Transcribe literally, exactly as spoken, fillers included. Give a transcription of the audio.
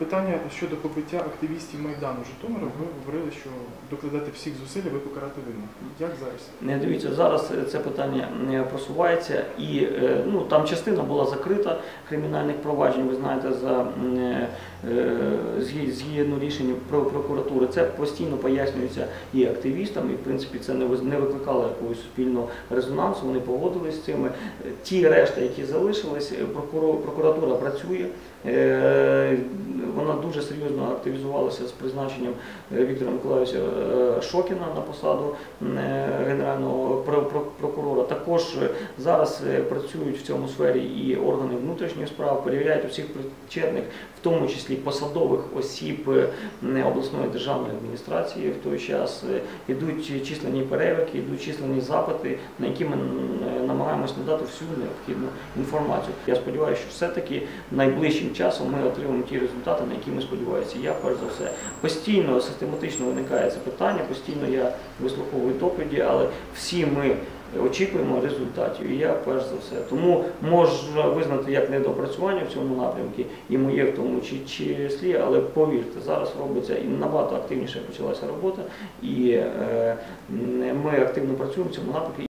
Питання щодо побиття активістів Майдану Житомира, ви говорили, що докладати всіх зусиль, аби покарати винних. Як зараз? Не дивіться, зараз це питання просувається і ну, там частина була закрита кримінальних проваджень, ви знаєте, за згідно рішення прокуратури. Це постійно пояснюється і активістам, і в принципі це не викликало якогось суспільного резонансу, вони погодились з цими. Ті решта, які залишились, прокуратура працює. Вона дуже серйозно активізувалася з призначенням Віктора Миколайовича Шокіна на посаду генерального прокурора. Також зараз працюють в цьому сфері і органи внутрішніх справ, перевіряють усіх причетних, в тому числі посадових осіб обласної державної адміністрації в той час. Йдуть численні перевірки, йдуть численні запити, на які ми намагаємось надати всю необхідну інформацію. Я сподіваюся, що все-таки найближчим часом ми отримаємо ті результати, на які ми сподіваємося. Я, перш за все, постійно, систематично виникає це питання, постійно я вислуховую доповіді, але всі ми очікуємо результатів, і я перш за все. Тому можна визнати як недопрацювання в цьому напрямку, і моє в тому числі, але повірте, зараз робиться і набагато активніше почалася робота, і ми активно працюємо в цьому напрямку.